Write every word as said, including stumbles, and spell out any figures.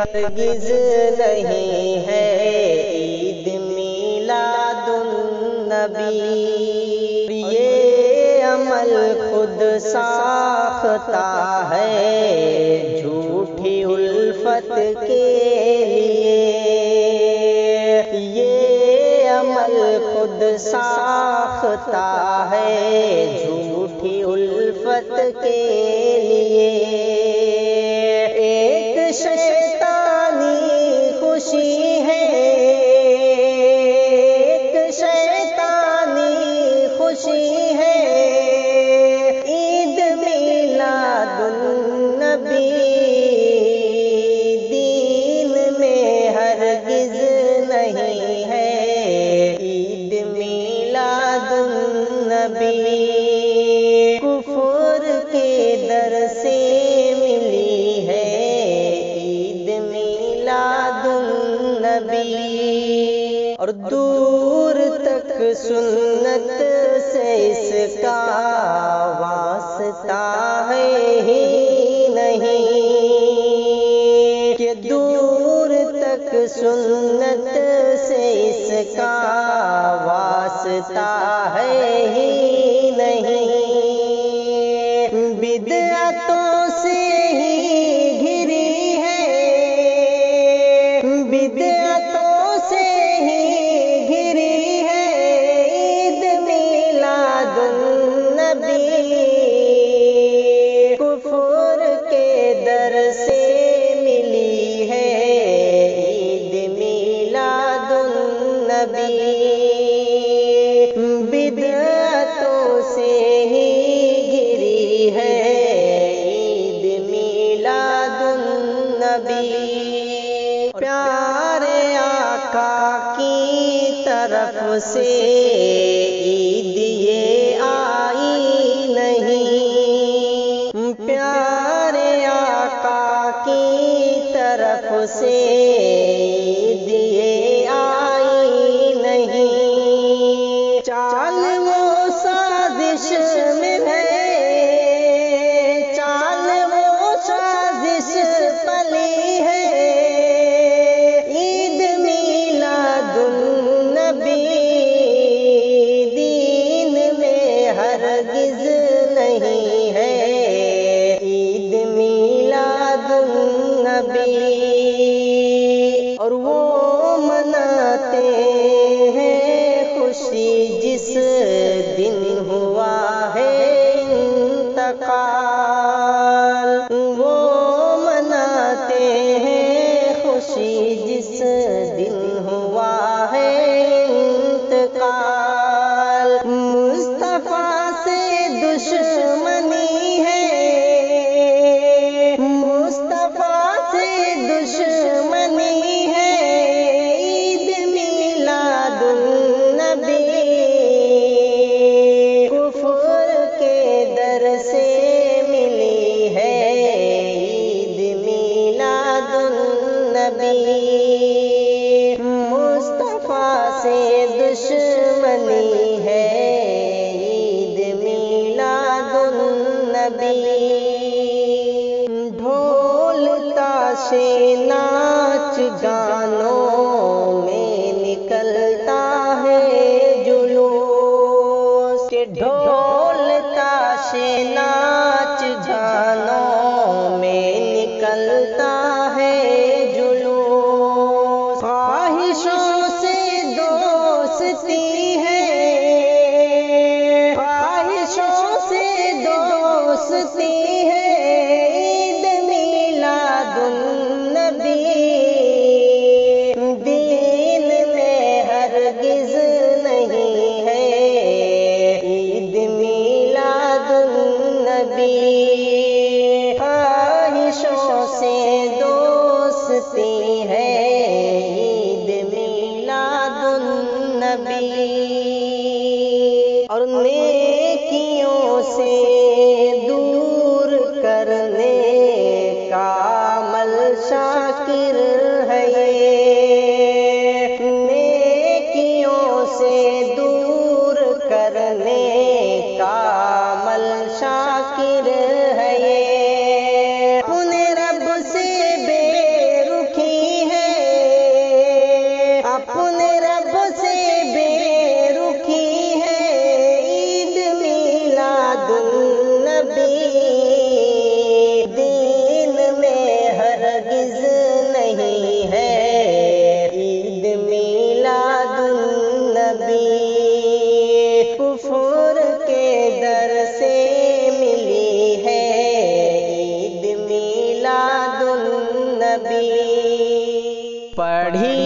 ہرگز نہیں ہے عید میلاد النبی۔ یہ عمل خود ساختہ ہے جھوٹی الفت کے لیے، یہ عمل خود ساختہ ہے جھوٹی الفت کے لیے۔ ایک شیطانی خوشی ہے، ایک شیطانی خوشی ہے، عید میلاد النبی۔ دین میں ہرگز نہیں ہے عید میلاد النبی۔ کفر کے در سے ملی ہے عید میلاد النبی، اور دور تک سنت سے اس کا واسطہ ہے ہی نہیں، کہ دور تک سنت سے اس کا واسطہ ہے ہی نہیں۔ بدعتوں سے ہی گھری ہے، بدعتوں سے ہی گھری ہے عید میلاد النبی۔ کفر کے در سے ملی ہے عید میلاد النبی، بدعتوں سے ہی گھری ہے عید میلاد النبی۔ پیارے آقا کی طرف سے عید یہ آئی نہیں، پیارے آقا کی طرف سے عید یہ آئی نہیں۔ چال وہ سازش میں ہے، چال وہ سازش پلی ہے، عید میلاد النبی۔ دین میں ہرگز نہیں ہے عید میلاد النبی، اور وہ مناتے ہیں خوشی جس دن ہوا ہے انتقال، وہ مناتے ہیں خوشی جس دن ہوا ہے انتقال۔ مصطفیٰ سے دشمنی ہے، مصطفیٰ سے دشمنی ہے، عید میلاد النبی۔ کفر کے در سے ملی ہے عید میلاد النبی، مصطفیٰ سے دشمنی ہے عید میلاد النبی۔ ڈھول تاشے ناچ گانوں میں نکلتا ہے جلوس، کہ ڈھول تاشے ناچ گانوں میں نکلتا ہے جلوس۔ خواہشوں سے دوستی ہے، خواہشوں سے دوستی ہے، عید میلاد النبی۔ دین میں ہرگز نہیں ہے عید میلاد النبی، خواہشوں سے دوستی ہے عید میلاد النبی، اور نیکیوں سے دور کرنے کا عمل شاکر ہے یہ، نیکیوں سے دور کرنے کا عمل شاکر ہے یہ، انہیں رب سے بے رخی حضور کے در سے ملی ہے عید میلاد النبی۔ پڑھی